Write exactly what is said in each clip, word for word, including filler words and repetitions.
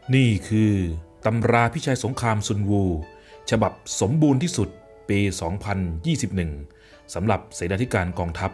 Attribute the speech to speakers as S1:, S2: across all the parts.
S1: นี่คือตำราพิชัยสงครามซุนวูฉบับสมบูรณ์ที่สุดปี สองพันยี่สิบเอ็ด สำหรับเสนาธิการกองทัพ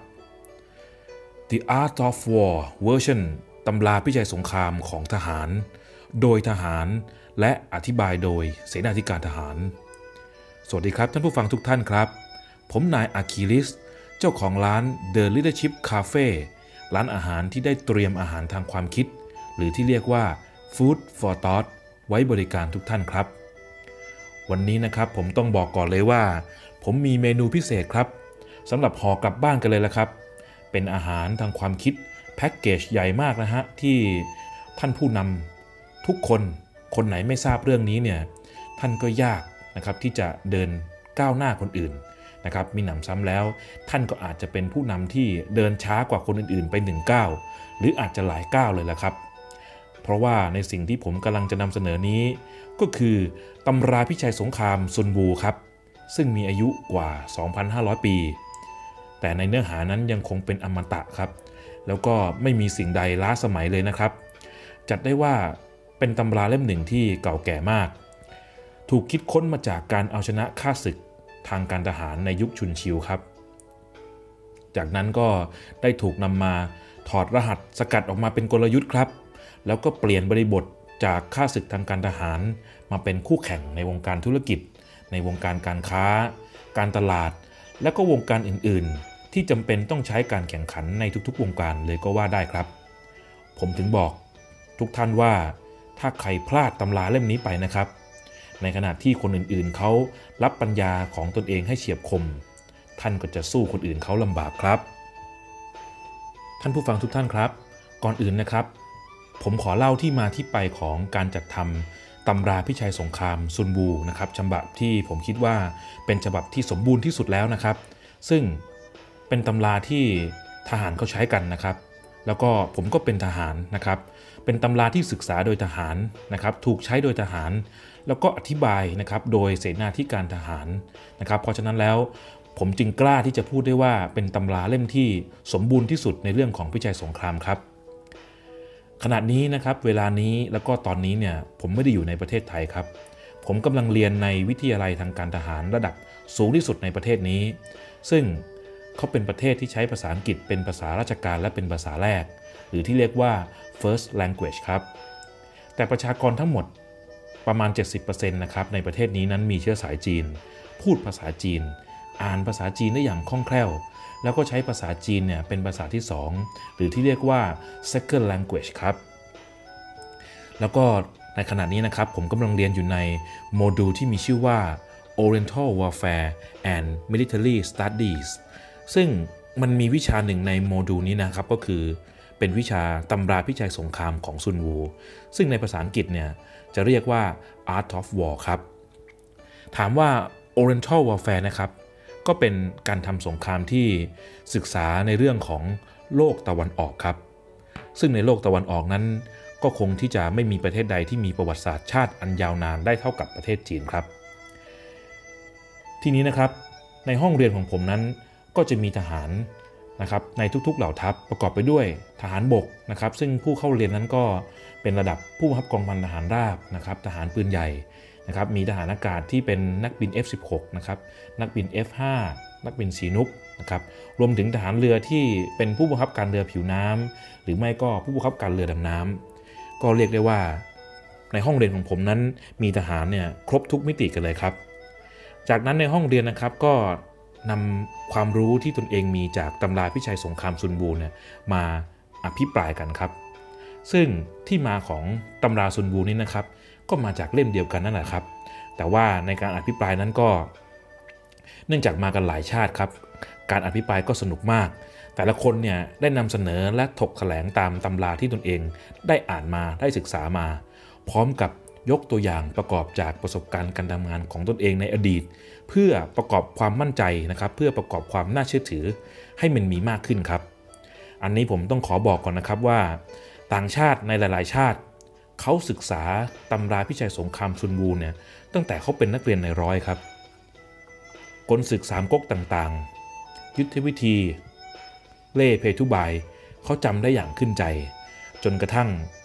S1: The Art of War Version ตำราพิชัยสงครามของทหารโดยทหารและอธิบายโดยเสนาธิการทหารสวัสดีครับท่านผู้ฟังทุกท่านครับผมนายอะคิลิสเจ้าของร้าน The Leadership Cafe ร้านอาหารที่ได้เตรียมอาหารทางความคิดหรือที่เรียกว่า Food for Thought ไว้บริการทุกท่านครับวันนี้นะครับผมต้องบอกก่อนเลยว่าผมมีเมนูพิเศษครับสำหรับห่อกลับบ้านกันเลยละครับเป็นอาหารทางความคิดแพ็กเกจใหญ่มากนะฮะที่ท่านผู้นำทุกคนคนไหนไม่ทราบเรื่องนี้เนี่ยท่านก็ยากนะครับที่จะเดินก้าวหน้าคนอื่นนะครับมีหนำซ้ำแล้วท่านก็อาจจะเป็นผู้นำที่เดินช้ากว่าคนอื่นๆไปหนึ่งก้าวหรืออาจจะหลายก้าวเลยละครับเพราะว่าในสิ่งที่ผมกำลังจะนำเสนอนี้ก็คือตำราพิชัยสงครามซุนวูครับซึ่งมีอายุกว่า สองพันห้าร้อย ปีแต่ในเนื้อหานั้นยังคงเป็นอมตะครับแล้วก็ไม่มีสิ่งใดล้าสมัยเลยนะครับจัดได้ว่าเป็นตำราเล่มหนึ่งที่เก่าแก่มากถูกคิดค้นมาจากการเอาชนะข้าศึกทางการทหารในยุคชุนชิวครับจากนั้นก็ได้ถูกนำมาถอดรหัสสกัดออกมาเป็นกลยุทธ์ครับแล้วก็เปลี่ยนบริบทจากข้าศึกทางการทหารมาเป็นคู่แข่งในวงการธุรกิจในวงการการค้าการตลาดและก็วงการอื่นๆที่จำเป็นต้องใช้การแข่งขันในทุกๆวงการเลยก็ว่าได้ครับผมถึงบอกทุกท่านว่าถ้าใครพลาดตำราเล่มนี้ไปนะครับในขณะที่คนอื่นๆเขารับปัญญาของตนเองให้เฉียบคมท่านก็จะสู้คนอื่นเขาลำบากครับท่านผู้ฟังทุกท่านครับก่อนอื่นนะครับผมขอเล่าที่มาที่ไปของการจัดทำตำราพิชัยสงครามซุนวูนะครับฉบับที่ผมคิดว่าเป็นฉบับที่สมบูรณ์ที่สุดแล้วนะครับซึ่งเป็นตำราที่ทหารเขาใช้กันนะครับแล้วก็ผมก็เป็นทหารนะครับเป็นตำราที่ศึกษาโดยทหารนะครับถูกใช้โดยทหารแล้วก็อธิบายนะครับโดยเสนาธิการทหารนะครับเพราะฉะนั้นแล้วผมจึงกล้าที่จะพูดได้ว่าเป็นตำราเล่มที่สมบูรณ์ที่สุดในเรื่องของพิชัยสงครามครับขณะนี้นะครับเวลานี้แล้วก็ตอนนี้เนี่ยผมไม่ได้อยู่ในประเทศไทยครับผมกำลังเรียนในวิทยาลัยทางการทหารระดับสูงที่สุดในประเทศนี้ซึ่งเขาเป็นประเทศที่ใช้ภาษาอังกฤษเป็นภาษาราชการและเป็นภาษาแรกหรือที่เรียกว่า first language ครับแต่ประชากรทั้งหมดประมาณ เจ็ดสิบเปอร์เซ็นต์ นะครับในประเทศนี้นั้นมีเชื้อสายจีนพูดภาษาจีนอ่านภาษาจีนได้อย่างคล่องแคล่วแล้วก็ใช้ภาษาจีนเนี่ยเป็นภาษาที่สองหรือที่เรียกว่า second language ครับแล้วก็ในขณะนี้นะครับผมกำลังเรียนอยู่ในโมดูลที่มีชื่อว่า Oriental Warfare and Military Studies ซึ่งมันมีวิชาหนึ่งในโมดูลนี้นะครับก็คือเป็นวิชาตำราพิชัยสงครามของซุนวูซึ่งในภาษาอังกฤษเนี่ยจะเรียกว่า Art of War ครับถามว่า Oriental Warfare นะครับก็เป็นการทำสงครามที่ศึกษาในเรื่องของโลกตะวันออกครับซึ่งในโลกตะวันออกนั้นก็คงที่จะไม่มีประเทศใดที่มีประวัติศาสตร์ชาติอันยาวนานได้เท่ากับประเทศจีนครับทีนี้นะครับในห้องเรียนของผมนั้นก็จะมีทหารนะครับในทุกๆเหล่าทัพประกอบไปด้วยทหารบกนะครับซึ่งผู้เข้าเรียนนั้นก็เป็นระดับผู้บังคับกองพันทหารราบนะครับทหารปืนใหญ่นะครับมีทหารอากาศที่เป็นนักบิน เอฟ สิบหก นะครับนักบิน เอฟ ห้า นักบินสีนุกนะครับรวมถึงทหารเรือที่เป็นผู้บังคับการเรือผิวน้ำหรือไม่ก็ผู้บังคับการเรือดำน้ำก็เรียกได้ว่าในห้องเรียนของผมนั้นมีทหารเนี่ยครบทุกมิติกันเลยครับจากนั้นในห้องเรียนนะครับก็นำความรู้ที่ตนเองมีจากตำราพิชัยสงครามซุนวูเนี่ยมาอภิปรายกันครับซึ่งที่มาของตำราซุนวูนี้นะครับก็มาจากเล่มเดียวกันนั่นแหละครับแต่ว่าในการอภิปรายนั้นก็เนื่องจากมากันหลายชาติครับการอภิปรายก็สนุกมากแต่ละคนเนี่ยได้นำเสนอและถกแถลงตามตำราที่ตนเองได้อ่านมาได้ศึกษามาพร้อมกับยกตัวอย่างประกอบจากประสบการณ์การทำงานของตนเองในอดีตเพื่อประกอบความมั่นใจนะครับเพื่อประกอบความน่าเชื่อถือให้มันมีมากขึ้นครับอันนี้ผมต้องขอบอกก่อนนะครับว่าต่างชาติในหลายๆชาติเขาศึกษาตำราพิชัยสงครามซุนวูเนี่ยตั้งแต่เขาเป็นนักเรียนในร้อยครับกลศึกสามก๊กต่างๆยุทธวิธีเล่เพทุบายเขาจำได้อย่างขึ้นใจจนกระทั่ง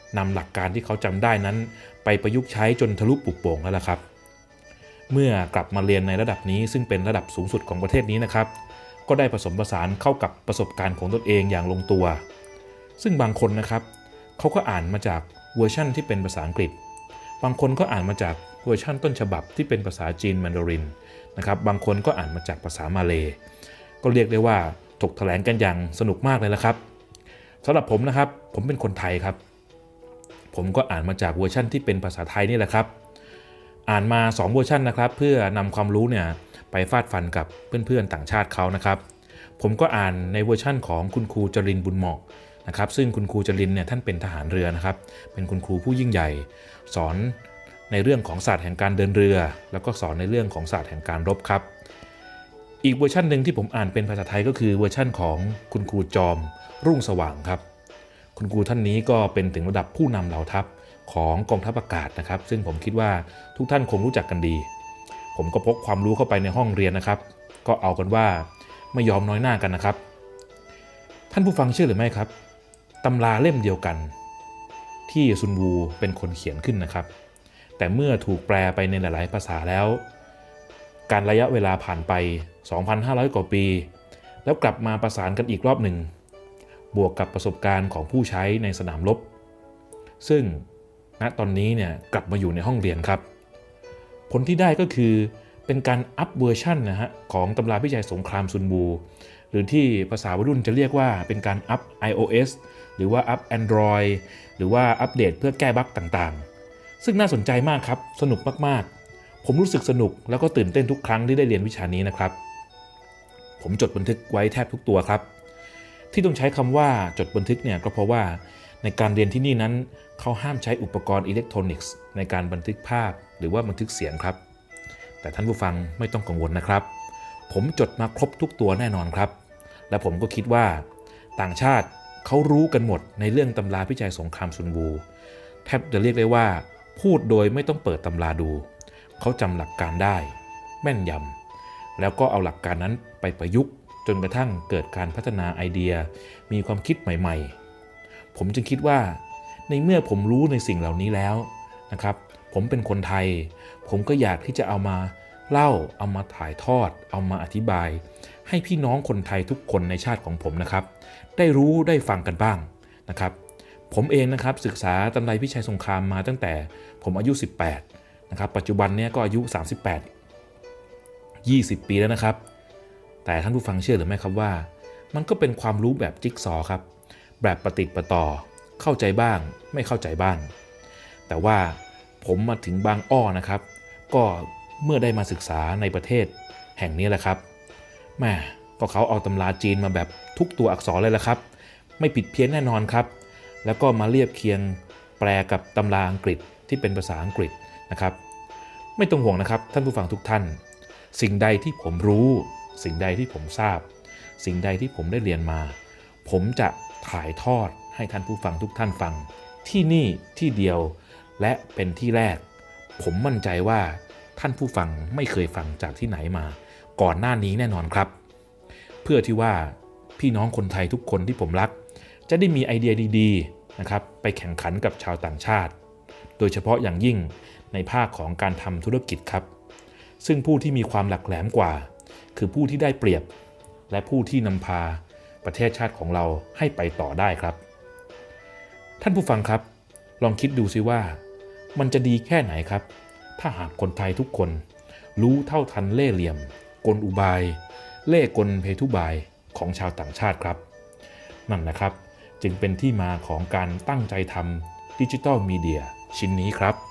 S1: นำหลักการที่เขาจำได้นั้นไปประยุกต์ใช้จนทะลุปลุกโป่งแล้วล่ะครับเมื่อกลับมาเรียนในระดับนี้ซึ่งเป็นระดับสูงสุดของประเทศนี้นะครับก็ได้ผสมผสานเข้ากับประสบการณ์ของตนเองอย่างลงตัวซึ่งบางคนนะครับเขาก็อ่านมาจากเวอร์ชั่นที่เป็นภาษาอังกฤษบางคนก็อ่านมาจากเวอร์ชั่นต้นฉบับที่เป็นภาษาจีนแมนดารินนะครับบางคนก็อ่านมาจากภาษามาเลย์ก็เรียกได้ว่าถกแถลงกันอย่างสนุกมากเลยละครับสำหรับผมนะครับผมเป็นคนไทยครับผมก็อ่านมาจากเวอร์ชั่นที่เป็นภาษาไทยนี่แหละครับอ่านมาสองเวอร์ชันนะครับเพื่อนำความรู้เนี่ยไปฟาดฟันกับเพื่อนๆต่างชาติเขานะครับผมก็อ่านในเวอร์ชั่นของคุณครูจรินทร์บุญเหมาะนะครับซึ่งคุณครูจรินทร์เนี่ยท่านเป็นทหารเรือนะครับเป็นคุณครูผู้ยิ่งใหญ่สอนในเรื่องของศาสตร์แห่งการเดินเรือแล้วก็สอนในเรื่องของศาสตร์แห่งการรบครับอีกเวอร์ชันหนึ่งที่ผมอ่านเป็นภาษาไทยก็คือเวอร์ชันของคุณครูจอมรุ่งสว่างครับคุณครูท่านนี้ก็เป็นถึงระดับผู้นำเหล่าทัพของกองทัพอากาศนะครับซึ่งผมคิดว่าทุกท่านคงรู้จักกันดีผมก็พกความรู้เข้าไปในห้องเรียนนะครับก็เอากันว่าไม่ยอมน้อยหน้ากันนะครับท่านผู้ฟังเชื่อหรือไม่ครับตำราเล่มเดียวกันที่ซุนวูเป็นคนเขียนขึ้นนะครับแต่เมื่อถูกแปลไปในหลายๆภาษาแล้วการระยะเวลาผ่านไป สองพันห้าร้อย กว่าปีแล้วกลับมาประสานกันอีกรอบหนึ่งบวกกับประสบการณ์ของผู้ใช้ในสนามรบซึ่งณตอนนี้เนี่ยกลับมาอยู่ในห้องเรียนครับผลที่ได้ก็คือเป็นการอัปเวอร์ชันนะฮะของตำราพิจัยสงครามซุนวูหรือที่ภาษาวัยรุ่นจะเรียกว่าเป็นการอัป iOS หรือว่าอัป Android หรือว่าอัปเดตเพื่อแก้บั๊กต่างๆซึ่งน่าสนใจมากครับสนุกมากๆผมรู้สึกสนุกแล้วก็ตื่นเต้นทุกครั้งที่ได้เรียนวิชานี้นะครับผมจดบันทึกไว้แทบทุกตัวครับที่ต้องใช้คำว่าจดบันทึกเนี่ยก็เพราะว่าในการเรียนที่นี่นั้นเขาห้ามใช้อุปกรณ์อิเล็กทรอนิกส์ในการบันทึกภาพหรือว่าบันทึกเสียงครับแต่ท่านผู้ฟังไม่ต้องกังวลนะครับผมจดมาครบทุกตัวแน่นอนครับและผมก็คิดว่าต่างชาติเขารู้กันหมดในเรื่องตำราพิจัยสงครามซุนวูแทบจะเรียกได้ว่าพูดโดยไม่ต้องเปิดตำราดูเขาจำหลักการได้แม่นยำแล้วก็เอาหลักการนั้นไปประยุกต์จนกระทั่งเกิดการพัฒนาไอเดียมีความคิดใหม่ๆผมจึงคิดว่าในเมื่อผมรู้ในสิ่งเหล่านี้แล้วนะครับผมเป็นคนไทยผมก็อยากที่จะเอามาเล่าเอามาถ่ายทอดเอามาอธิบายให้พี่น้องคนไทยทุกคนในชาติของผมนะครับได้รู้ได้ฟังกันบ้างนะครับผมเองนะครับศึกษาตำราพิชัยสงครามมาตั้งแต่ผมอายุสิบแปดนะครับปัจจุบันนี้ก็อายุสามสิบแปด ยี่สิบปีแล้วนะครับแต่ท่านผู้ฟังเชื่อหรือไม่ครับว่ามันก็เป็นความรู้แบบจิ๊กซอว์ครับแบบประติดประต่อเข้าใจบ้างไม่เข้าใจบ้างแต่ว่าผมมาถึงบางอ้อนะครับก็เมื่อได้มาศึกษาในประเทศแห่งนี้แหละครับแม่ก็เขาเอาตำราจีนมาแบบทุกตัวอักษรเลยละครับไม่ผิดเพี้ยนแน่นอนครับแล้วก็มาเรียบเคียงแปลกับตำราอังกฤษที่เป็นภาษาอังกฤษนะครับไม่ต้องห่วงนะครับท่านผู้ฟังทุกท่านสิ่งใดที่ผมรู้สิ่งใดที่ผมทราบสิ่งใดที่ผมได้เรียนมาผมจะถ่ายทอดให้ท่านผู้ฟังทุกท่านฟังที่นี่ที่เดียวและเป็นที่แรกผมมั่นใจว่าท่านผู้ฟังไม่เคยฟังจากที่ไหนมาก่อนหน้านี้แน่นอนครับเพื่อที่ว่าพี่น้องคนไทยทุกคนที่ผมรักจะได้มีไอเดียดีๆนะครับไปแข่งขันกับชาวต่างชาติโดยเฉพาะอย่างยิ่งในภาคของการทำธุรกิจครับซึ่งผู้ที่มีความหลักแหลมกว่าคือผู้ที่ได้เปรียบและผู้ที่นำพาประเทศชาติของเราให้ไปต่อได้ครับท่านผู้ฟังครับลองคิดดูสิว่ามันจะดีแค่ไหนครับถ้าหากคนไทยทุกคนรู้เท่าทันเล่ห์เหลี่ยมกลอุบายเล่ห์กลเพทุบายของชาวต่างชาติครับนั่นนะครับจึงเป็นที่มาของการตั้งใจทำดิจิทัลมีเดียชิ้นนี้ครับ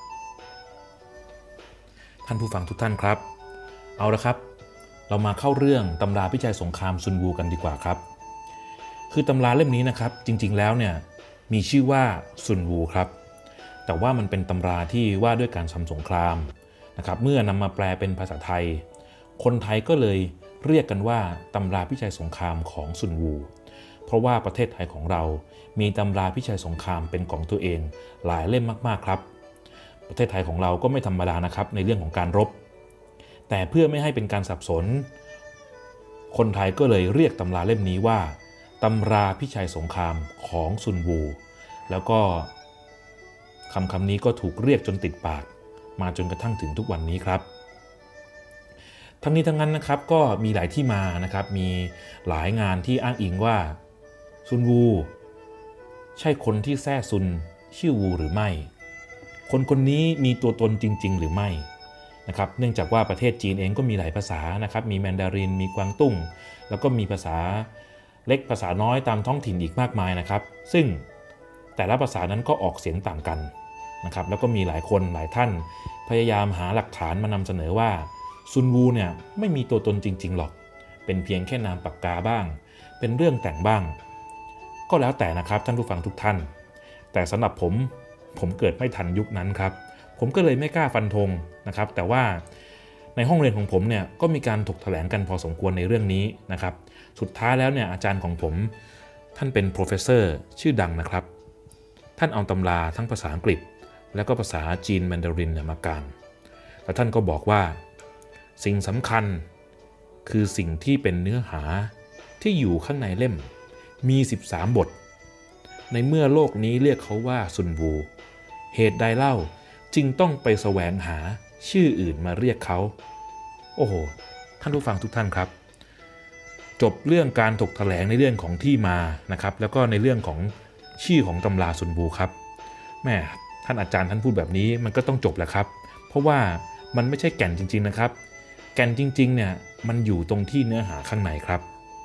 S1: ท่านผู้ฟังทุกท่านครับเอาละครับเรามาเข้าเรื่องตำราพิจัยสงครามซุนวูกันดีกว่าครับคือตำราเล่มนี้นะครับจริงๆแล้วเนี่ยมีชื่อว่าซุนวูครับแต่ว่ามันเป็นตำราที่ว่าด้วยการทำสงครามนะครับเมื่อนำมาแปลเป็นภาษาไทยคนไทยก็เลยเรียกกันว่าตำราพิจัยสงครามของซุนวูเพราะว่าประเทศไทยของเรามีตำราพิชัยสงครามเป็นของตัวเองหลายเล่มมากๆครับประเทศไทยของเราก็ไม่ธรรมดานะครับในเรื่องของการรบแต่เพื่อไม่ให้เป็นการสับสนคนไทยก็เลยเรียกตำราเล่มนี้ว่าตำราพิชัยสงครามของซุนวูแล้วก็คำคำนี้ก็ถูกเรียกจนติดปากมาจนกระทั่งถึงทุกวันนี้ครับทั้งนี้ทั้งนั้นนะครับก็มีหลายที่มานะครับมีหลายงานที่อ้างอิงว่าซุนวูใช่คนที่แท้ซุนชื่อวูหรือไม่คนคนนี้มีตัวตนจริงๆหรือไม่นะครับเนื่องจากว่าประเทศจีนเองก็มีหลายภาษานะครับมีแมนดารินมีกวางตุ้งแล้วก็มีภาษาเล็กภาษาน้อยตามท้องถิ่นอีกมากมายนะครับซึ่งแต่ละภาษานั้นก็ออกเสียงต่างกันนะครับแล้วก็มีหลายคนหลายท่านพยายามหาหลักฐานมานำเสนอว่าซุนวูเนี่ยไม่มีตัวตนจริงๆหรอกเป็นเพียงแค่นามปากกาบ้างเป็นเรื่องแต่งบ้างก็แล้วแต่นะครับท่านผู้ฟังทุกท่านแต่สำหรับผมผมเกิดไม่ทันยุคนั้นครับผมก็เลยไม่กล้าฟันธงนะครับแต่ว่าในห้องเรียนของผมเนี่ยก็มีการถกแถลงกันพอสมควรในเรื่องนี้นะครับสุดท้ายแล้วเนี่ยอาจารย์ของผมท่านเป็นโปรเฟสเซอร์ชื่อดังนะครับท่านเอาตำราทั้งภาษาอังกฤษและก็ภาษาจีนแมนดารินมากางแล้วท่านก็บอกว่าสิ่งสำคัญคือสิ่งที่เป็นเนื้อหาที่อยู่ข้างในเล่มมีสิบสามบทในเมื่อโลกนี้เรียกเขาว่าซุนวูเหตุใดเล่าจึงต้องไปแสวงหาชื่ออื่นมาเรียกเขาโอ้โหท่านผู้ฟังทุกท่านครับจบเรื่องการถกแถลงในเรื่องของที่มานะครับแล้วก็ในเรื่องของชื่อของตำราซุนวูครับแม่ท่านอาจารย์ท่านพูดแบบนี้มันก็ต้องจบแหละครับเพราะว่ามันไม่ใช่แก่นจริงๆนะครับแก่นจริงๆเนี่ยมันอยู่ตรงที่เนื้อหาข้างในครับ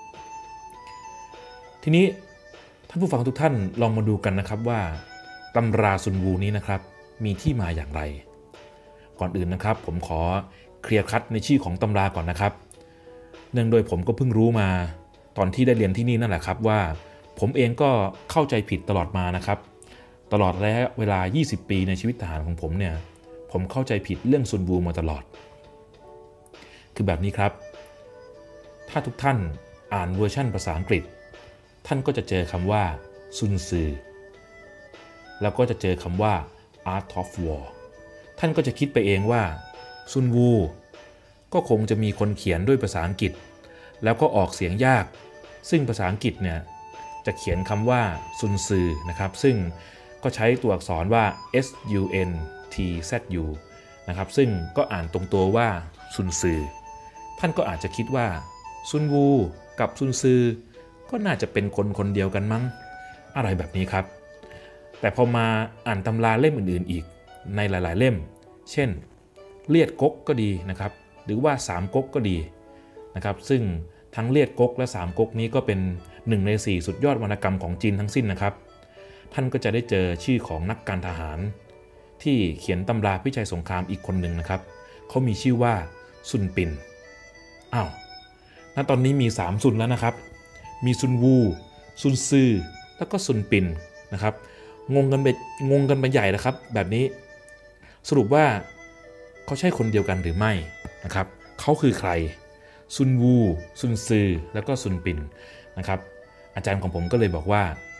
S1: ทีนี้ท่านผู้ฟังทุกท่านลองมาดูกันนะครับว่าตำราซุนวูนี้นะครับมีที่มาอย่างไรก่อนอื่นนะครับผมขอเคลียร์คัดในชื่อของตำราก่อนนะครับเนื่องโดยผมก็เพิ่งรู้มาตอนที่ได้เรียนที่นี่นั่นแหละครับว่าผมเองก็เข้าใจผิดตลอดมานะครับตลอดระยะเวลายี่สิบปีในชีวิตทหารของผมเนี่ยผมเข้าใจผิดเรื่องซุนวูมาตลอดคือแบบนี้ครับถ้าทุกท่านอ่านเวอร์ชันภาษาอังกฤษท่านก็จะเจอคำว่าซุนซือแล้วก็จะเจอคำว่า Art of War ท่านก็จะคิดไปเองว่าซุนวูก็คงจะมีคนเขียนด้วยภาษาอังกฤษแล้วก็ออกเสียงยากซึ่งภาษาอังกฤษเนี่ยจะเขียนคำว่าซุนซือนะครับซึ่งก็ใช้ตัวอักษรว่า S U N T Z U นะครับซึ่งก็อ่านตรงตัวว่าซุนซือท่านก็อาจจะคิดว่าซุนวูกับซุนซือก็น่าจะเป็นคนคนเดียวกันมั้งอะไรแบบนี้ครับแต่พอมาอ่านตำราเล่มอื่นๆอีกในหลายๆเล่มเช่นเลียดก๊กก็ดีนะครับหรือว่าสามก๊กก็ดีนะครับซึ่งทั้งเลียดก๊กและสามก๊กนี้ก็เป็นหนึ่งในสี่สุดยอดวรรณกรรมของจีนทั้งสิ้นนะครับท่านก็จะได้เจอชื่อของนักการทหารที่เขียนตำราพิชัยสงครามอีกคนหนึ่งนะครับเขามีชื่อว่าซุนปินอ้าวณตอนนี้มีสามซุนแล้วนะครับมีซุนวูซุนซือแล้วก็ซุนปินนะครับงงกันไปงงกันไปใหญ่แล้วครับแบบนี้สรุปว่าเขาใช่คนเดียวกันหรือไม่นะครับเขาคือใครซุนวูซุนซือแล้วก็ซุนปินนะครับอาจารย์ของผมก็เลยบอกว่า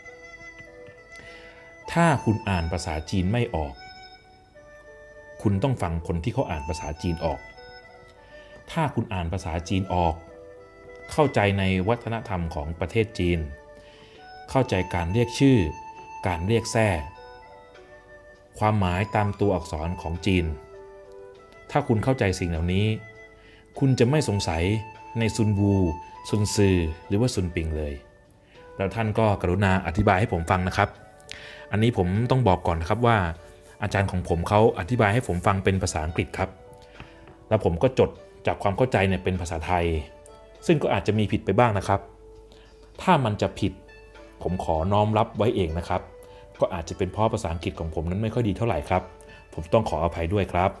S1: ถ้าคุณอ่านภาษาจีนไม่ออกคุณต้องฟังคนที่เขาอ่านภาษาจีนออกถ้าคุณอ่านภาษาจีนออกเข้าใจในวัฒนธรรมของประเทศจีนเข้าใจการเรียกชื่อการเรียกแท้ความหมายตามตัวอักษรของจีนถ้าคุณเข้าใจสิ่งเหล่านี้คุณจะไม่สงสัยในซุนวูซุนซือหรือว่าซุนปิงเลยแล้วท่านก็กรุณาอธิบายให้ผมฟังนะครับอันนี้ผมต้องบอกก่อนนะครับว่าอาจารย์ของผมเขาอธิบายให้ผมฟังเป็นภาษาอังกฤษครับแล้วผมก็จดจากความเข้าใจเนี่ยเป็นภาษาไทยซึ่งก็อาจจะมีผิดไปบ้างนะครับถ้ามันจะผิดผมขอน้อมรับไว้เองนะครับก็อาจจะเป็นเพราะภาษาอังกฤษของผมนั้นไม่ค่อยดีเท่าไหร่ครับผมต้องขออภัยด้วยครับ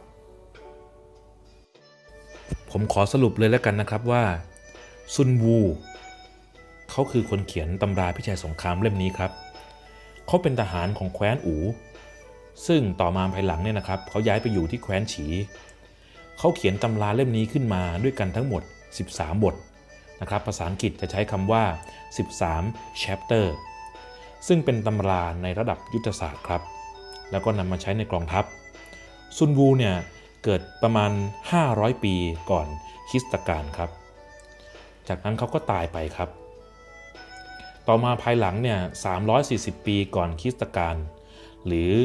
S1: ผมขอสรุปเลยแล้วกันนะครับว่าซุนวูเขาคือคนเขียนตำราพิชัยสงครามเล่มนี้ครับเขาเป็นทหารของแคว้นอู่ซึ่งต่อมาภายหลังเนี่ยนะครับเขาย้ายไปอยู่ที่แคว้นฉีเขาเขียนตำราเล่มนี้ขึ้นมาด้วยกันทั้งหมดสิบสามบทนะครับภาษาอังกฤษจะใช้คำว่าสิบสาม chapter ซึ่งเป็นตำราในระดับยุทธศาสตร์ครับแล้วก็นำมาใช้ในกองทัพซุนวูเนี่ยเกิดประมาณห้าร้อยปีก่อนคริสตกาลครับจากนั้นเขาก็ตายไปครับต่อมาภายหลังเนี่ยสามร้อยสี่สิบปีก่อนคริสตกาลหรือป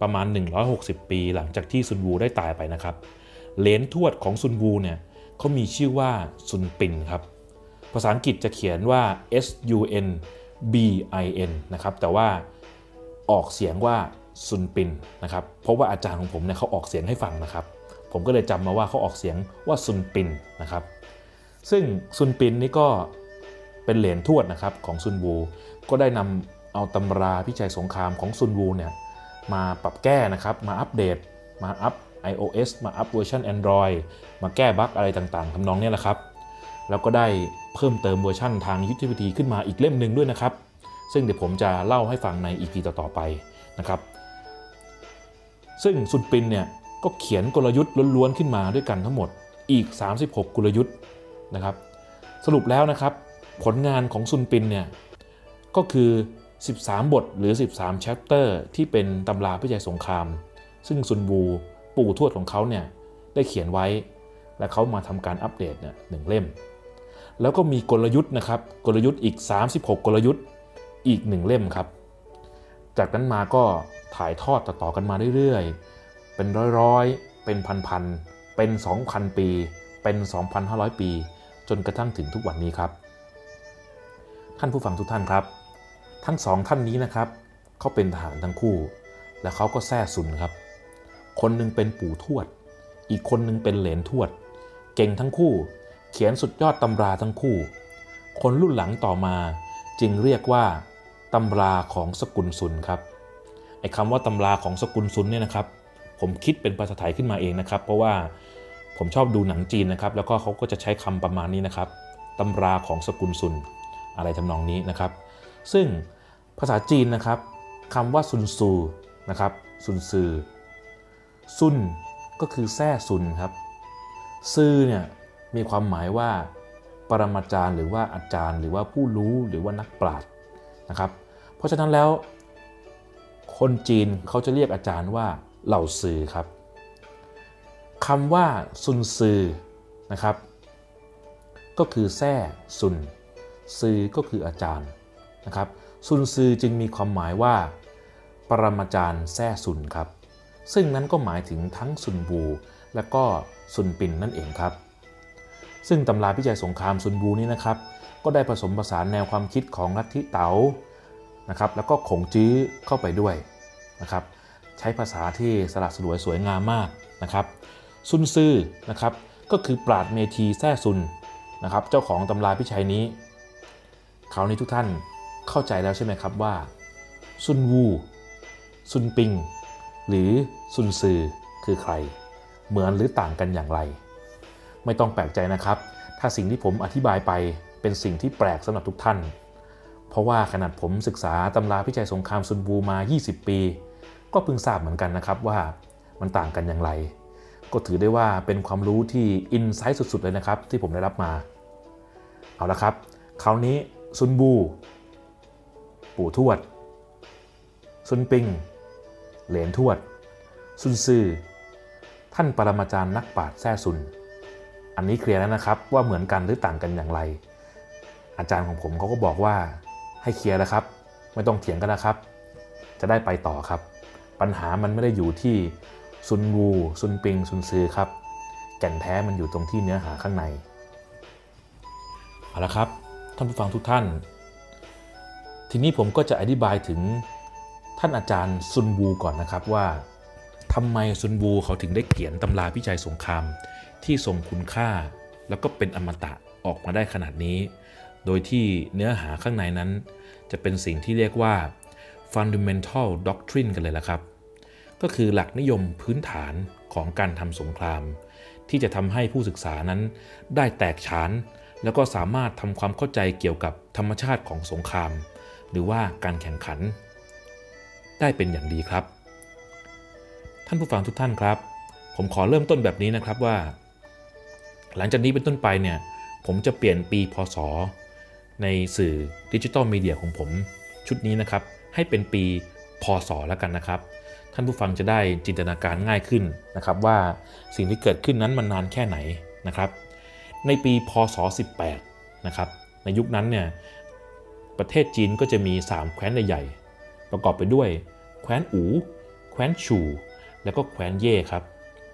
S1: ประมาณหนึ่งร้อยหกสิบปีหลังจากที่ซุนวูได้ตายไปนะครับเหลนทวดของซุนวูเนี่ยเขามีชื่อว่าซุนปินครับภาษาอังกฤษจะเขียนว่า S U N B I N นะครับแต่ว่าออกเสียงว่าซุนปินนะครับเพราะว่าอาจารย์ของผมเนี่ยเขาออกเสียงให้ฟังนะครับผมก็เลยจำมาว่าเขาออกเสียงว่าซุนปินนะครับซึ่งซุนปินนี่ก็เป็นเหลนทวดนะครับของซุนวูก็ได้นำเอาตำราพิชัยสงครามของซุนวูเนี่ยมาปรับแก้นะครับมาอัปเดตมาอัพ iOS มาอัพเวอร์ชัน Android มาแก้บั๊กอะไรต่างๆทำนองนี้แหละครับแล้วก็ได้เพิ่มเติมเวอร์ชันทางยุทธวิธีขึ้นมาอีกเล่มหนึ่งด้วยนะครับซึ่งเดี๋ยวผมจะเล่าให้ฟังใน อี พี ต่อๆไปนะครับซึ่งซุนปินเนี่ยก็เขียนกลยุทธ์ล้วนๆขึ้นมาด้วยกันทั้งหมดอีกสามสิบหกกลยุทธ์นะครับสรุปแล้วนะครับผลงานของซุนปินเนี่ยก็คือสิบสามบทหรือสิบสาม chapter ที่เป็นตำราพิชัยสงครามซึ่งซุนวูปู่ทวดของเขาเนี่ยได้เขียนไว้และเขามาทำการอัปเดตเนี่ยหนึ่งเล่มแล้วก็มีกลยุทธ์นะครับกลยุทธ์อีกสามสิบหกกลยุทธ์อีกหนึ่งเล่มครับจากนั้นมาก็ถ่ายทอดต่อๆกันมาเรื่อยๆเป็นร้อยๆเป็นพันๆเป็น สองพัน ปีเป็น สองพันห้าร้อย ปีจนกระทั่งถึงทุกวันนี้ครับท่านผู้ฟังทุกท่านครับทั้งสองท่านนี้นะครับเขาเป็นทหารทั้งคู่และเขาก็แซ่ซุนครับคนหนึ่งเป็นปู่ทวดอีกคนหนึ่งเป็นเหลนทวดเก่งทั้งคู่เขียนสุดยอดตำราทั้งคู่คนรุ่นหลังต่อมาจึงเรียกว่าตำราของสกุลซุนครับไอ้คำว่าตำราของสกุลซุนเนี่ยนะครับผมคิดเป็นภาษาไทยขึ้นมาเองนะครับเพราะว่าผมชอบดูหนังจีนนะครับแล้วก็เขาก็จะใช้คำประมาณนี้นะครับตำราของสกุลซุนอะไรทำนองนี้นะครับซึ่งภาษาจีนนะครับคำว่าซุนซูนะครับซุนซือซุนก็คือแซ่ซุนครับซือเนี่ยมีความหมายว่าปรมาจารย์หรือว่าอาจารย์หรือว่าผู้รู้หรือว่านักปราชญ์นะครับเพราะฉะนั้นแล้วคนจีนเขาจะเรียกอาจารย์ว่าเหล่าซือครับคำว่าซุนซือนะครับก็คือแซ่ซุนซือก็คืออาจารย์นะครับซุนซือจึงมีความหมายว่าปรมาจารย์แซ่ซุนครับซึ่งนั้นก็หมายถึงทั้งซุนวูและก็ซุนปินนั่นเองครับซึ่งตำราพิชัยสงครามซุนวูนี้นะครับก็ได้ผสมผสานแนวความคิดของลัทธิเต๋านะครับแล้วก็ขงจื้อเข้าไปด้วยนะครับใช้ภาษาที่สละสลวยสวยงามมากนะครับซุนซือนะครับก็คือปราชญ์เมธีแซ่ซุนนะครับเจ้าของตำราพิชัยนี้คราวนี้ทุกท่านเข้าใจแล้วใช่ไหมครับว่าซุนวูซุนปิงหรือซุนซือคือใครเหมือนหรือต่างกันอย่างไรไม่ต้องแปลกใจนะครับถ้าสิ่งที่ผมอธิบายไปเป็นสิ่งที่แปลกสำหรับทุกท่านเพราะว่าขนาดผมศึกษาตำราพิชัยสงครามซุนวูมายี่สิบปีก็เพิ่งทราบเหมือนกันนะครับว่ามันต่างกันอย่างไรก็ถือได้ว่าเป็นความรู้ที่อินไซต์สุดๆเลยนะครับที่ผมได้รับมาเอาละครับคราวนี้ซุนวูปู่ทวดซุนปิงเหลนทวดซุนซือท่านปรมาจารย์นักปราชญ์แซ่ซุนอันนี้เคลียร์แล้วนะครับว่าเหมือนกันหรือต่างกันอย่างไรอาจารย์ของผมเขาก็บอกว่าให้เคลียร์นะครับไม่ต้องเถียงกันนะครับจะได้ไปต่อครับปัญหามันไม่ได้อยู่ที่ซุนวูซุนปิงซุนซือครับแก่นแท้มันอยู่ตรงที่เนื้อหาข้างในเอาละครับท่านผู้ฟังทุกท่านทีนี้ผมก็จะอธิบายถึงท่านอาจารย์ซุนวูก่อนนะครับว่าทำไมซุนวูเขาถึงได้เขียนตำราพิชัยสงครามที่ทรงคุณค่าแล้วก็เป็นอมตะออกมาได้ขนาดนี้โดยที่เนื้อหาข้างในนั้นจะเป็นสิ่งที่เรียกว่า fundamental doctrine กันเลยละครับก็คือหลักนิยมพื้นฐานของการทำสงครามที่จะทำให้ผู้ศึกษานั้นได้แตกฉานแล้วก็สามารถทำความเข้าใจเกี่ยวกับธรรมชาติของสงครามหรือว่าการแข่งขันได้เป็นอย่างดีครับท่านผู้ฟังทุกท่านครับผมขอเริ่มต้นแบบนี้นะครับว่าหลังจากนี้เป็นต้นไปเนี่ยผมจะเปลี่ยนปีพ.ศ.ในสื่อดิจิทัลมีเดียของผมชุดนี้นะครับให้เป็นปีพ.ศ.แล้วกันนะครับท่านผู้ฟังจะได้จินตนาการง่ายขึ้นนะครับว่าสิ่งที่เกิดขึ้นนั้นมันนานแค่ไหนนะครับในปีพ.ศ.สิบแปดนะครับในยุคนั้นเนี่ยประเทศจีนก็จะมีสามแคว้นใหญ่ๆประกอบไปด้วยแคว้นอู่แคว้นชูแล้วก็แคว้นเย่ครับ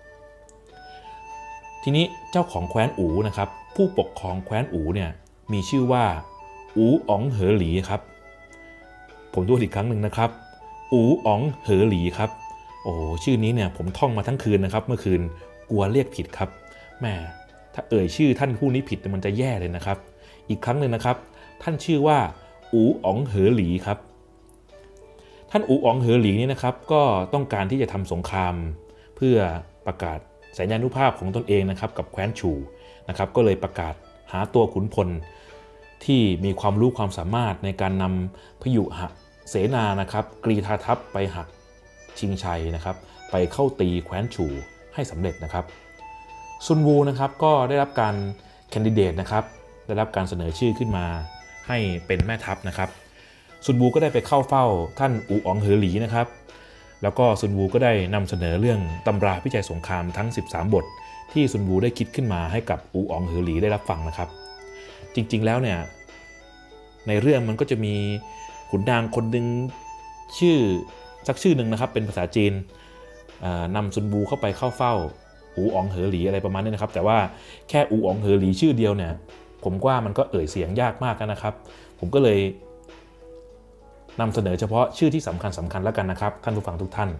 S1: ทีนี้เจ้าของแคว้นอูนะครับผู้ปกครองแคว้นอูเนี่ยมีชื่อว่าอูอ๋องเหอหลีครับผมดูอีกครั้งหนึ่งนะครับอูอ๋องเหอหลีครับโอ้โหชื่อนี้เนี่ยผมท่องมาทั้งคืนนะครับเมื่อคืนกลัวเรียกผิดครับแม่ถ้าเอ่ยชื่อท่านผู้นี้ผิดมันจะแย่เลยนะครับอีกครั้งหนึ่งนะครับท่านชื่อว่าอูอ๋องเหอหลีครับท่านอูอ๋องเหอหลีนี่นะครับก็ต้องการที่จะทำสงครามเพื่อประกาศสัญญานุภาพของตนเองนะครับกับแคว้นฉูนะครับก็เลยประกาศหาตัวขุนพลที่มีความรู้ความสามารถในการนำพยุหเสนานะครับกรีธาทัพไปหักชิงชัยนะครับไปเข้าตีแคว้นฉูให้สำเร็จนะครับซุนวูนะครับก็ได้รับการแคนดิเดตนะครับได้รับการเสนอชื่อขึ้นมาให้เป็นแม่ทัพนะครับซุนวูก็ได้ไปเข้าเฝ้าท่านอูอ๋องเหอหลีนะครับแล้วก็ซุนวูก็ได้นำเสนอเรื่องตำราพิจัยสงครามทั้งสิบสามบทที่ซุนวูได้คิดขึ้นมาให้กับอูอ๋องเหอหลีได้รับฟังนะครับจริงๆแล้วเนี่ยในเรื่องมันก็จะมีขุนนางคนหนึ่งชื่อสักชื่อหนึ่งนะครับเป็นภาษาจีนนำซุนวูเข้าไปเข้าเฝ้าอูอ๋องเหอหลีอะไรประมาณนี้นะครับแต่ว่าแค่อูอ๋องเหอหลีชื่อเดียวเนี่ยผมว่ามันก็เอ่ยเสียงยากมากนะครับผมก็เลยนำเสนอเฉพาะชื่อที่สำคัญสำคัญแล้วกันนะครับท่านผู้ฟังทุกท่าน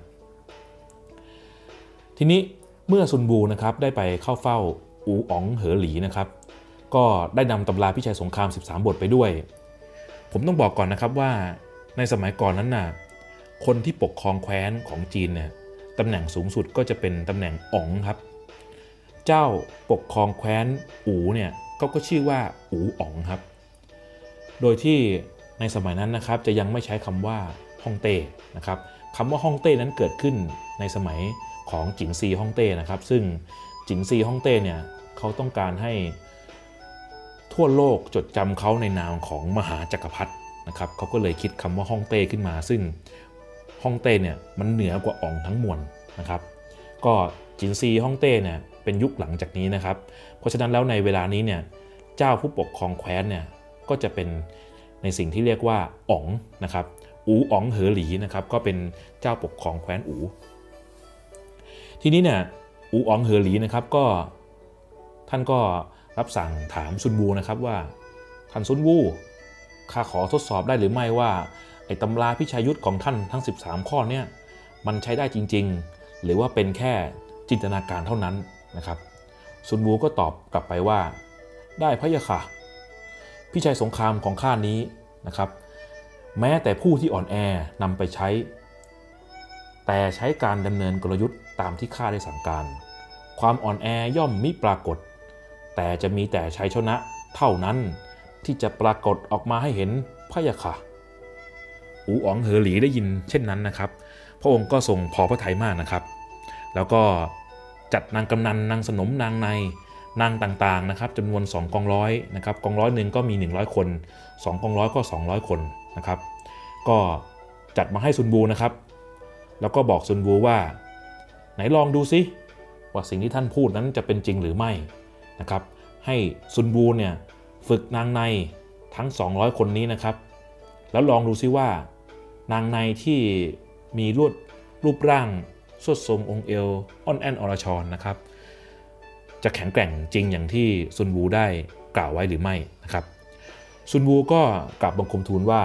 S1: ทีนี้เมื่อซุนวูนะครับได้ไปเข้าเฝ้าอูอ๋องเหอหลีนะครับก็ได้นำตำราพิชัยสงครามสิบสามบทไปด้วยผมต้องบอกก่อนนะครับว่าในสมัยก่อนนั้นน่ะคนที่ปกครองแคว้นของจีนเนี่ยตำแหน่งสูงสุดก็จะเป็นตำแหน่งอ๋องครับเจ้าปกครองแคว้นอูเนี่ยก็ก็ชื่อว่าอูอ๋องครับโดยที่ในสมัยนั้นนะครับจะยังไม่ใช้คำว่าฮ่องเต้นะครับคำว่าฮ่องเต้นั้นเกิดขึ้นในสมัยของจิงซีฮ่องเต้นะครับซึ่งจิงซีฮ่องเต้เนี่ยเขาต้องการให้ทั่วโลกจดจำเขาในนามของมหาจักรพรรดินะครับเขาก็เลยคิดคำว่าฮ่องเต้ขึ้นมาซึ่งฮ่องเต้เนี่ยมันเหนือกว่าอ๋องทั้งมวลนะครับก็จินซีฮ่องเต้เนี่ยเป็นยุคหลังจากนี้นะครับเพราะฉะนั้นแล้วในเวลานี้เนี่ยเจ้าผู้ปกครองแคว้นเนี่ยก็จะเป็นในสิ่งที่เรียกว่าอ๋องนะครับอูอ๋องเหอหลีนะครับก็เป็นเจ้าปกครองแคว้นอูทีนี้เนี่ยอูอ๋องเหอหลีนะครับก็ท่านก็รับสั่งถามซุนวูนะครับว่าท่านซุนวูข้าขอทดสอบได้หรือไม่ว่าไอ้ตำราพิชัยยุทธของท่านทั้งสิบสามข้อเนี่ยมันใช้ได้จริงๆหรือว่าเป็นแค่จินตนาการเท่านั้นนะครับซุนวูก็ตอบกลับไปว่าได้พะยะค่ะพิชัยสงครามของข้านี้นะครับแม้แต่ผู้ที่อ่อนแอนำไปใช้แต่ใช้การดำเนินกลยุทธ์ตามที่ข้าได้สั่งการความอ่อนแอย่อมมิปรากฏแต่จะมีแต่ชัยชนะเท่านั้นที่จะปรากฏออกมาให้เห็นพะยะค่ะอูอ๋องเหอหลีได้ยินเช่นนั้นนะครับพระองค์ก็ทรงพอพระทัยมากนะครับแล้วก็จัดนางกำนันนางสนมนางในนางต่างๆนะครับจำนวนสองกองร้อยนะครับกองร้อยหนึ่งก็มีหนึ่งร้อยคนสองกองร้อยก็สองร้อยคนนะครับก็จัดมาให้ซุนวูนะครับแล้วก็บอกซุนวูว่าไหนลองดูซิว่าสิ่งที่ท่านพูดนั้นจะเป็นจริงหรือไม่นะครับให้ซุนวูเนี่ยฝึกนางในทั้งสองร้อยคนนี้นะครับแล้วลองดูซิว่านางในที่มีรูปรูปร่างสวดทรงองค์เอวอ่อนแอนอรชรนะครับจะแข็งแกร่งจริงอย่างที่ซุนวูได้กล่าวไว้หรือไม่นะครับซุนวูก็กราบบังคมทูลว่า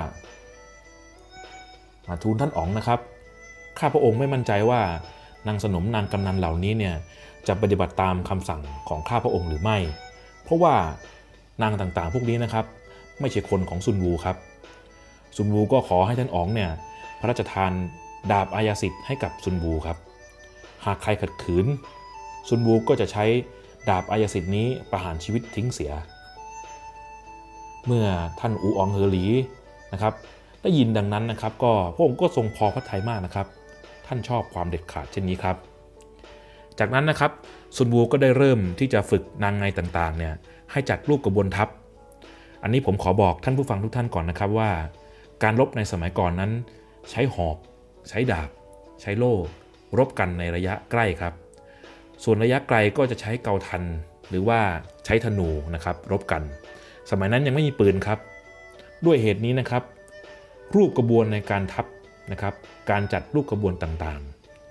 S1: ทูลท่านอ๋องนะครับข้าพระองค์ไม่มั่นใจว่านางสนมนางกำนันเหล่านี้เนี่ยจะปฏิบัติตามคำสั่งของข้าพระองค์หรือไม่เพราะว่านางต่างๆพวกนี้นะครับไม่ใช่คนของซุนวูครับซุนวูก็ขอให้ท่านอ๋องเนี่ยพระราชทานดาบอายาสิทธิ์ให้กับซุนวูครับหากใครขัดขืนซุนวูก็จะใช้ดาบอายาสิทธิ์นี้ประหารชีวิตทิ้งเสียเมื่อท่านอูอ๋องเหอหลีนะครับได้ยินดังนั้นนะครับก็พระองค์ก็ทรงพอพระทัยมากนะครับท่านชอบความเด็ดขาดเช่นนี้ครับจากนั้นนะครับซุนวูก็ได้เริ่มที่จะฝึกนางในต่างๆเนี่ยให้จัดรูปกระบวนทัพอันนี้ผมขอบอกท่านผู้ฟังทุกท่านก่อนนะครับว่าการรบในสมัยก่อนนั้นใช้หอกใช้ดาบใช้โล่รบกันในระยะใกล้ครับส่วนระยะไกลก็จะใช้เกาทันหรือว่าใช้ธนูนะครับรบกันสมัยนั้นยังไม่มีปืนครับด้วยเหตุนี้นะครับรูปกระบวนในการทัพนะครับการจัดรูปกระบวนต่าง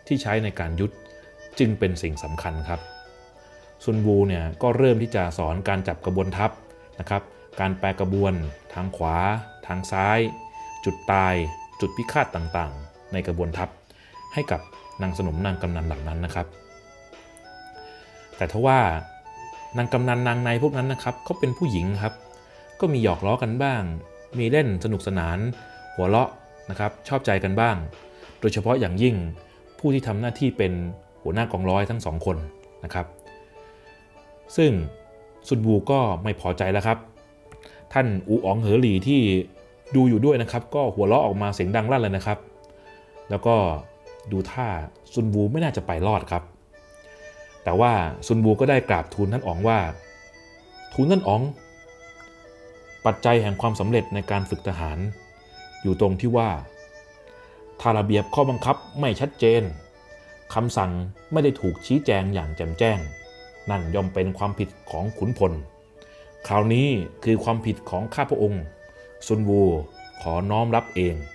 S1: ที่ใช้ในการยุทธจึงเป็นสิ่งสำคัญครับซุนวูเนี่ยก็เริ่มที่จะสอนการจับกระบวนทัพนะครับการแปรกระบวนทางขวาทางซ้ายจุดตายจุดพิฆาตต่างๆในกระบวนทัพให้กับนางสนมนางกำนันเหล่านั้นนะครับแต่ทว่านางกำนันนางในพวกนั้นนะครับเขาเป็นผู้หญิงครับก็มีหยอกล้อกันบ้างมีเล่นสนุกสนานหัวเราะนะครับชอบใจกันบ้างโดยเฉพาะอย่างยิ่งผู้ที่ทำหน้าที่เป็นหัวหน้ากองร้อยทั้งสองคนนะครับซึ่งซุนวูก็ไม่พอใจแล้วครับท่านอูอ๋องเหอหลี่ที่ดูอยู่ด้วยนะครับก็หัวเราะออกมาเสียงดังลั่นเลยนะครับแล้วก็ดูท่าซุนวูไม่น่าจะไปรอดครับแต่ว่าซุนวูก็ได้กราบทูลท่านอ๋องว่าทูลท่านอ๋องปัจจัยแห่งความสำเร็จในการฝึกทหารอยู่ตรงที่ว่าถ้าระเบียบข้อบังคับไม่ชัดเจนคำสั่งไม่ได้ถูกชี้แจงอย่างแจ่มแจ้งนั่นย่อมเป็นความผิดของขุนพลคราวนี้คือความผิดของข้าพระองค์ซุนวูขอน้อมรับเอง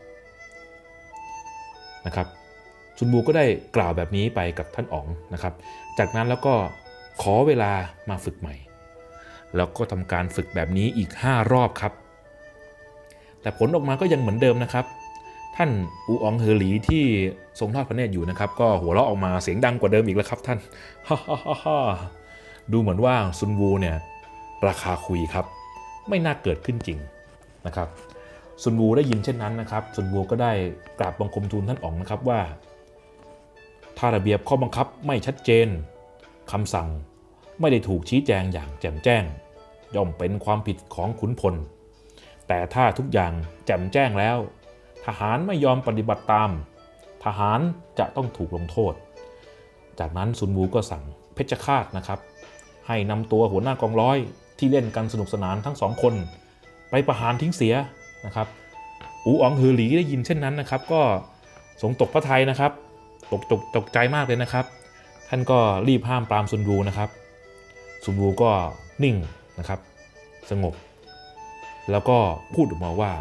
S1: นะครับซุนวูก็ได้กล่าวแบบนี้ไปกับท่านอ๋องนะครับจากนั้นแล้วก็ขอเวลามาฝึกใหม่แล้วก็ทำการฝึกแบบนี้อีกห้ารอบครับแต่ผลออกมาก็ยังเหมือนเดิมนะครับท่านอูอ๋องเหอหลีที่ทรงทอดพระเนตรอยู่นะครับก็หัวเราะออกมาเสียงดังกว่าเดิมอีกแล้วครับท่านฮ่าฮ่าฮ่าดูเหมือนว่าซุนวูเนี่ยราคาคุยครับไม่น่าเกิดขึ้นจริงนะครับซุนวูได้ยินเช่นนั้นนะครับซุนวูก็ได้กราบบังคมทูลท่านอ๋องนะครับว่าถ้าระเบียบข้อบังคับไม่ชัดเจนคำสั่งไม่ได้ถูกชี้แจงอย่างแจ่มแจ้งย่อมเป็นความผิดของขุนพลแต่ถ้าทุกอย่างแจ่มแจ้งแล้วทหารไม่ยอมปฏิบัติตามทหารจะต้องถูกลงโทษจากนั้นซุนวูก็สั่งเพชฌฆาตนะครับให้นำตัวหัวหน้ากองร้อยที่เล่นกันสนุกสนานทั้งสองคนไปประหารทิ้งเสียนะครับอูอ๋องเหอหลีได้ยินเช่นนั้นนะครับก็ทรงตกพระทัยนะครับตกตกตกใจมากเลยนะครับท่านก็รีบห้ามปรามซุนวูนะครับซุนวูก็นิ่งนะครับสงบแล้วก็พูดออกมาว่า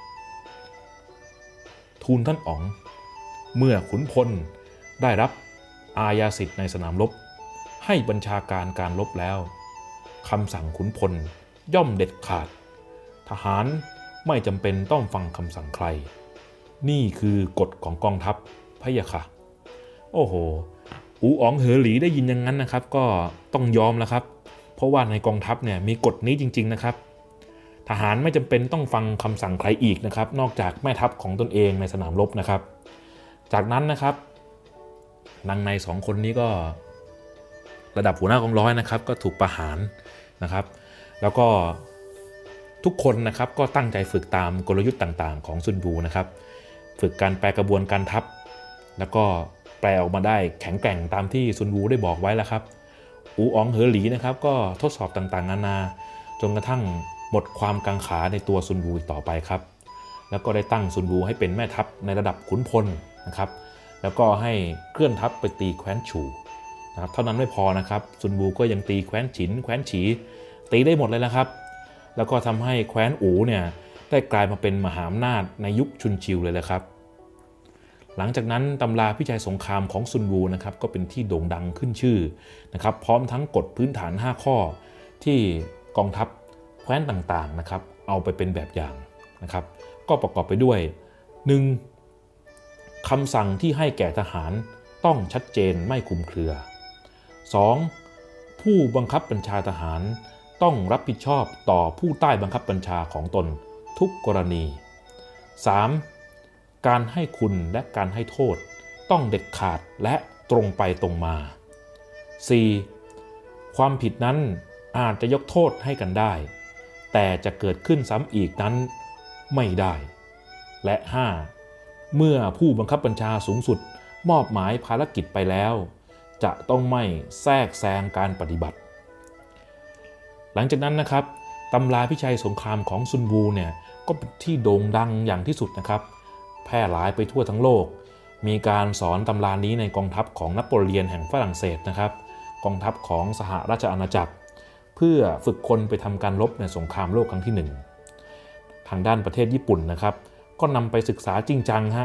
S1: ทูลท่านอ๋องเมื่อขุนพลได้รับอาญาสิทธิ์ในสนามรบให้บัญชาการการรบแล้วคำสั่งขุนพลย่อมเด็ดขาดทหารไม่จำเป็นต้องฟังคำสั่งใครนี่คือกฎของกองทัพพะยะค่ะโอ้โหอูอ๋องเหอหลีได้ยินอย่างนั้นนะครับก็ต้องยอมแล้วครับเพราะว่าในกองทัพเนี่ยมีกฎนี้จริงๆนะครับทหารไม่จำเป็นต้องฟังคำสั่งใครอีกนะครับนอกจากแม่ทัพของตนเองในสนามรบนะครับจากนั้นนะครับนางในสองคนนี้ก็ระดับหัวหน้ากองร้อยนะครับก็ถูกประหารนะครับแล้วก็ทุกคนนะครับก็ตั้งใจฝึกตามกลยุทธ์ต่างๆของซุนวูนะครับฝึกการแปลกระบวนการทัพแล้วก็แปลออกมาได้แข็งแกร่งตามที่ซุนวูได้บอกไว้แล้วครับอูอ๋องเหอหลีนะครับก็ทดสอบต่างๆนานาจนกระทั่งหมดความกังขาในตัวซุนวูต่อไปครับแล้วก็ได้ตั้งซุนวูให้เป็นแม่ทัพในระดับขุนพลนะครับแล้วก็ให้เคลื่อนทัพไปตีแคว้นฉูนะครับเท่านั้นไม่พอนะครับซุนวูก็ยังตีแคว้นฉินแคว้นฉีตีได้หมดเลยนะครับแล้วก็ทำให้แคว้นอู่เนี่ยได้กลายมาเป็นมหาอำนาจในยุคชุนชิวเลยแหละครับหลังจากนั้นตำราพิชัยสงครามของซุนวูนะครับก็เป็นที่โด่งดังขึ้นชื่อนะครับพร้อมทั้งกฎพื้นฐานห้าข้อที่กองทัพแคว้นต่างๆนะครับเอาไปเป็นแบบอย่างนะครับก็ประกอบไปด้วย หนึ่ง. คำสั่งที่ให้แก่ทหารต้องชัดเจนไม่คลุมเครือ สอง. ผู้บังคับบัญชาทหารต้องรับผิดชอบต่อผู้ใต้บังคับบัญชาของตนทุกกรณี สาม. การให้คุณและการให้โทษต้องเด็ดขาดและตรงไปตรงมา สี่. ความผิดนั้นอาจจะยกโทษให้กันได้แต่จะเกิดขึ้นซ้ำอีกนั้นไม่ได้และ ห้า. เมื่อผู้บังคับบัญชาสูงสุดมอบหมายภารกิจไปแล้วจะต้องไม่แทรกแซงการปฏิบัติหลังจากนั้นนะครับตำราพิชัยสงครามของซุนวูเนี่ยก็เป็นที่โด่งดังอย่างที่สุดนะครับแพร่หลายไปทั่วทั้งโลกมีการสอนตำรานี้ในกองทัพของนโปเลียนแห่งฝรั่งเศสนะครับกองทัพของสหราชอาณาจักรเพื่อฝึกคนไปทำการรบในสงครามโลกครั้งที่หนึ่งทางด้านประเทศญี่ปุ่นนะครับก็นำไปศึกษาจริงจังฮะ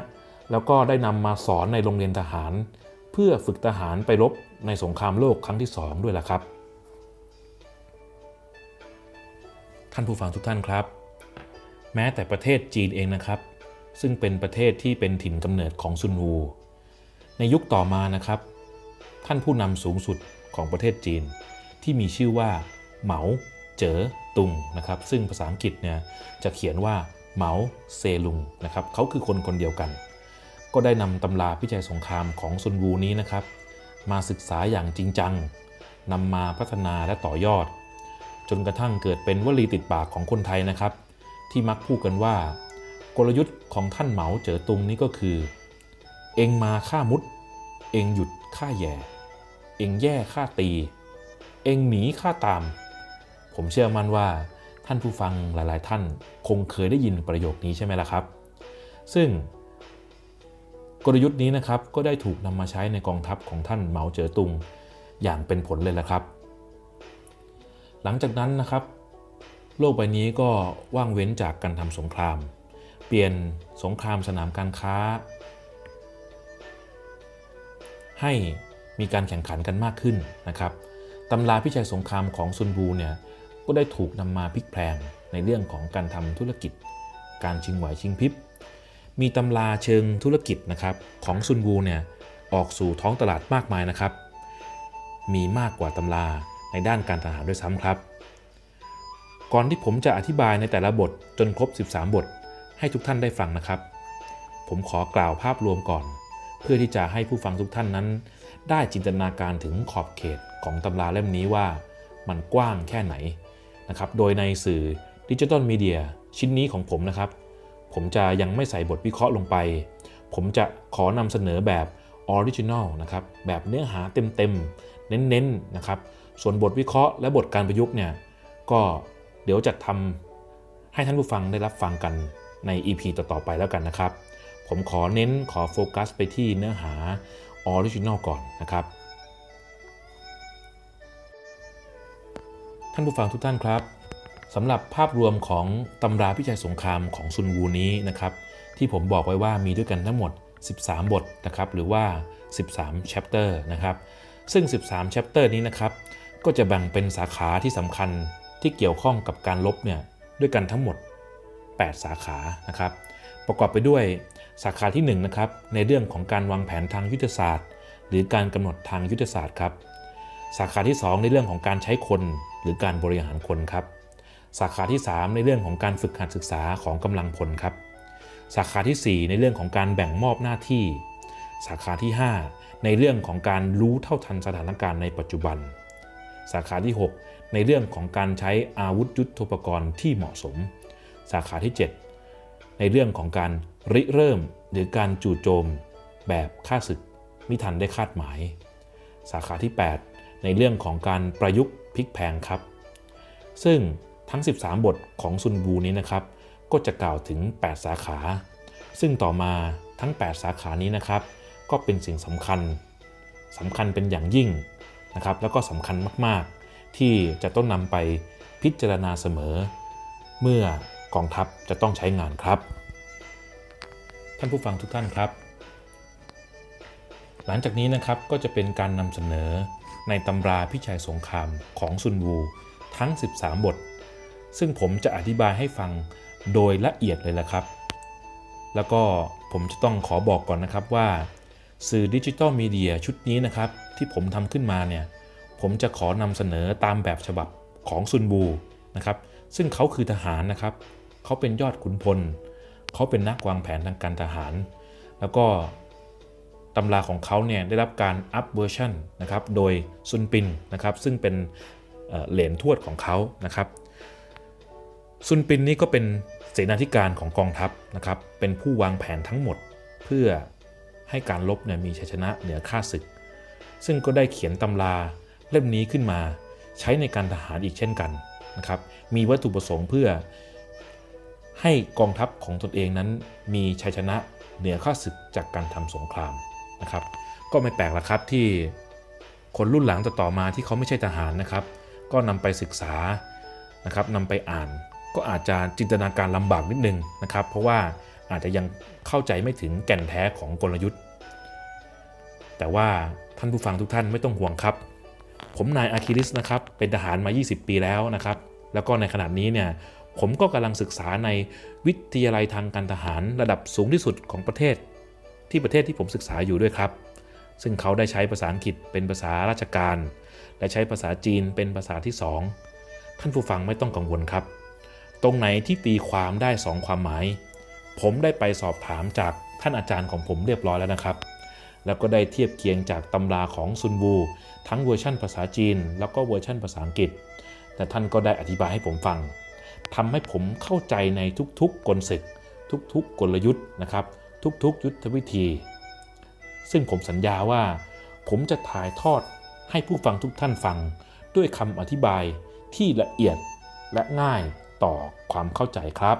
S1: แล้วก็ได้นำมาสอนในโรงเรียนทหารเพื่อฝึกทหารไปรบในสงครามโลกครั้งที่สองด้วยล่ะครับท่านผู้ฟังทุกท่านครับแม้แต่ประเทศจีนเองนะครับซึ่งเป็นประเทศที่เป็นถิ่นกำเนิดของซุนวูในยุคต่อมานะครับท่านผู้นำสูงสุดของประเทศจีนที่มีชื่อว่าเหมาเจ๋อตุงนะครับซึ่งภาษาอังกฤษเนี่ยจะเขียนว่าเหมาเซลุงนะครับเขาคือคนคนเดียวกันก็ได้นำตำราพิจัยสงครามของซุนวูนี้นะครับมาศึกษาอย่างจริงจังนำมาพัฒนาและต่อยอดจนกระทั่งเกิดเป็นวลีติดปากของคนไทยนะครับที่มักพูดกันว่ากลยุทธ์ของท่านเหมาเจ๋อตุงนี้ก็คือเองมาฆ่ามุดเองหยุดฆ่าแย่เองแย่ฆ่าตีเองหนีฆ่าตามผมเชื่อมั่นว่าท่านผู้ฟังหลายๆท่านคงเคยได้ยินประโยคนี้ใช่ไหมล่ะครับซึ่งกลยุทธ์นี้นะครับก็ได้ถูกนำมาใช้ในกองทัพของท่านเหมาเจ๋อตุงอย่างเป็นผลเลยละครับหลังจากนั้นนะครับโลกใบนี้ก็ว่างเว้นจากการทำสงครามเปลี่ยนสงครามสนามการค้าให้มีการแข่งขันกันมากขึ้นนะครับตำราพิชัยสงครามของซุนวูเนี่ยก็ได้ถูกนำมาพลิกแพลงในเรื่องของการทำธุรกิจการชิงไหวชิงพริบมีตำราเชิงธุรกิจนะครับของซุนวูเนี่ยออกสู่ท้องตลาดมากมายนะครับมีมากกว่าตำราในด้านการทหารด้วยซ้ำครับก่อนที่ผมจะอธิบายในแต่ละบทจนครบสิบสามบทให้ทุกท่านได้ฟังนะครับผมขอกล่าวภาพรวมก่อนเพื่อที่จะให้ผู้ฟังทุกท่านนั้นได้จินตนาการถึงขอบเขตของตำราเล่มนี้ว่ามันกว้างแค่ไหนนะครับโดยในสื่อดิจิทัลมีเดียชิ้นนี้ของผมนะครับผมจะยังไม่ใส่บทวิเคราะห์ลงไปผมจะขอนำเสนอแบบออริจินัลนะครับแบบเนื้อหาเต็มๆเน้นๆนะครับส่วนบทวิเคราะห์และบทการประยุกต์เนี่ยก็เดี๋ยวจะทำให้ท่านผู้ฟังได้รับฟังกันใน อี พี ต่อๆไปแล้วกันนะครับผมขอเน้นขอโฟกัสไปที่เนื้อหาออริจินัลก่อนนะครับท่านผู้ฟังทุกท่านครับสำหรับภาพรวมของตำราพิชัยสงครามของซุนวูนี้นะครับที่ผมบอกไว้ว่ามีด้วยกันทั้งหมดสิบสามบทนะครับหรือว่าสิบสาม chapter นะครับซึ่งสิบสาม chapter นี้นะครับก็จะแบ่งเป็นสาขาที่สำคัญที่เกี่ยวข้องกับการรบเนี่ยด้วยกันทั้งหมดแปดสาขานะครับประกอบไปด้วยสาขาที่หนึ่งนะครับในเรื่องของการวางแผนทางยุทธศาสตร์หรือการกำหนดทางยุทธศาสตร์ครับสาขาที่สองในเรื่องของการใช้คนหรือการบริหารคนครับสาขาที่สามในเรื่องของการฝึกหัดศึกษาของกำลังพลครับสาขาที่สี่ในเรื่องของการแบ่งมอบหน้าที่สาขาที่ห้าในเรื่องของการรู้เท่าทันสถานการณ์ในปัจจุบันสาขาที่หกในเรื่องของการใช้อาวุธยุทโธปกรณ์ที่เหมาะสมสาขาที่เจ็ดในเรื่องของการริเริ่มหรือการจู่โจมแบบฆ่าศึกมิทันได้คาดหมายสาขาที่แปดในเรื่องของการประยุกต์พลิกแพลงครับซึ่งทั้งสิบสามบทของซุนวูนี้นะครับก็จะกล่าวถึงแปดสาขาซึ่งต่อมาทั้งแปดสาขานี้นะครับก็เป็นสิ่งสำคัญสำคัญเป็นอย่างยิ่งนะครับแล้วก็สำคัญมากๆที่จะต้องนำไปพิจารณาเสมอเมื่อกองทัพจะต้องใช้งานครับท่านผู้ฟังทุกท่านครับหลังจากนี้นะครับก็จะเป็นการนำเสนอในตำราพิชัยสงครามของซุนวูทั้งสิบสามบทซึ่งผมจะอธิบายให้ฟังโดยละเอียดเลยละครับแล้วก็ผมจะต้องขอบอกก่อนนะครับว่าสื่อดิจิทัลมีเดียชุดนี้นะครับที่ผมทำขึ้นมาเนี่ยผมจะขอนำเสนอตามแบบฉบับของซุนวูนะครับซึ่งเขาคือทหารนะครับเขาเป็นยอดขุนพลเขาเป็นนักวางแผนทางการทหารแล้วก็ตำราของเขาเนี่ยได้รับการอัปเวอร์ชันนะครับโดยซุนปินนะครับซึ่งเป็นเหลนทวดของเขานะครับซุนปินนี่ก็เป็นเสนาธิการของกองทัพนะครับเป็นผู้วางแผนทั้งหมดเพื่อให้การรบเนี่ยมีชัยชนะเหนือข้าศึกซึ่งก็ได้เขียนตำราเล่มนี้ขึ้นมาใช้ในการทหารอีกเช่นกันนะครับมีวัตถุประสงค์เพื่อให้กองทัพของตนเองนั้นมีชัยชนะเหนือข้าศึกจากการทำสงครามนะครับก็ไม่แปลกละครับที่คนรุ่นหลังต่อมาที่เขาไม่ใช่ทหารนะครับก็นำไปศึกษานะครับนำไปอ่านก็อาจจะจินตนาการลำบากนิดนึงนะครับเพราะว่าอาจจะยังเข้าใจไม่ถึงแก่นแท้ของกลยุทธ์แต่ว่าท่านผู้ฟังทุกท่านไม่ต้องห่วงครับผมนายอาคิลิสนะครับเป็นทหารมายี่สิบปีแล้วนะครับแล้วก็ในขณะนี้เนี่ยผมก็กำลังศึกษาในวิทยาลัยทางการทหารระดับสูงที่สุดของประเทศที่ประเทศที่ผมศึกษาอยู่ด้วยครับซึ่งเขาได้ใช้ภาษาอังกฤษเป็นภาษาราชการและใช้ภาษาจีนเป็นภาษาที่สองท่านผู้ฟังไม่ต้องกังวลครับตรงไหนที่ตีความได้สองความหมายผมได้ไปสอบถามจากท่านอาจารย์ของผมเรียบร้อยแล้วนะครับแล้วก็ได้เทียบเคียงจากตำราของซุนวูทั้งเวอร์ชันภาษาจีนแล้วก็เวอร์ชันภาษาอังกฤษแต่ท่านก็ได้อธิบายให้ผมฟังทำให้ผมเข้าใจในทุกๆกลศึกทุกๆกลยุทธ์นะครับทุกๆยุทธวิธีซึ่งผมสัญญาว่าผมจะถ่ายทอดให้ผู้ฟังทุกท่านฟังด้วยคำอธิบายที่ละเอียดและง่ายต่อความเข้าใจครับ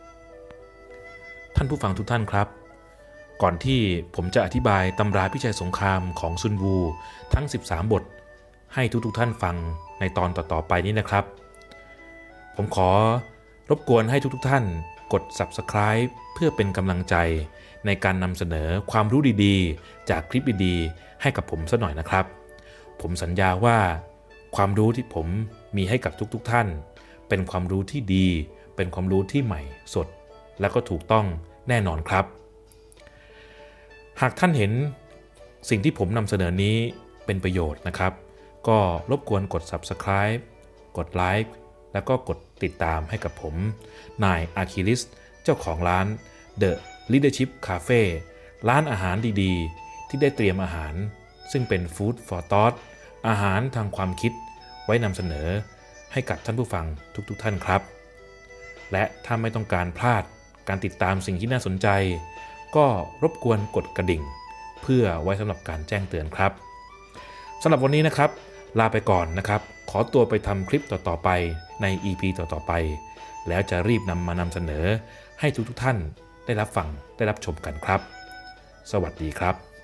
S1: ท่านผู้ฟังทุกท่านครับก่อนที่ผมจะอธิบายตำราพิชัยสงครามของซุนวูทั้งสิบสามบทให้ทุกๆท่านฟังในตอนต่อๆไปนี้นะครับผมขอรบกวนให้ทุกๆท่านกด ซับสไครบ์ เพื่อเป็นกำลังใจในการนำเสนอความรู้ดีๆจากคลิปดีๆให้กับผมสักหน่อยนะครับผมสัญญาว่าความรู้ที่ผมมีให้กับทุกๆท่านเป็นความรู้ที่ดีเป็นความรู้ที่ใหม่สดและก็ถูกต้องแน่นอนครับหากท่านเห็นสิ่งที่ผมนำเสนอนี้เป็นประโยชน์นะครับก็รบกวนกด ซับสไครบ์ กดไลค์แล้วก็กดติดตามให้กับผมนายอาคิลิสเจ้าของร้าน The Leadership Cafe ร้านอาหารดีๆที่ได้เตรียมอาหารซึ่งเป็น Food for Thought อาหารทางความคิดไว้นำเสนอให้กับท่านผู้ฟังทุกๆท่านครับและถ้าไม่ต้องการพลาดการติดตามสิ่งที่น่าสนใจก็รบกวนกดกระดิ่งเพื่อไว้สำหรับการแจ้งเตือนครับสำหรับวันนี้นะครับลาไปก่อนนะครับขอตัวไปทำคลิปต่อๆไปใน อี พี ต่อๆไปแล้วจะรีบนำมานำเสนอให้ทุกๆท่านได้รับฟังได้รับชมกันครับสวัสดีครับ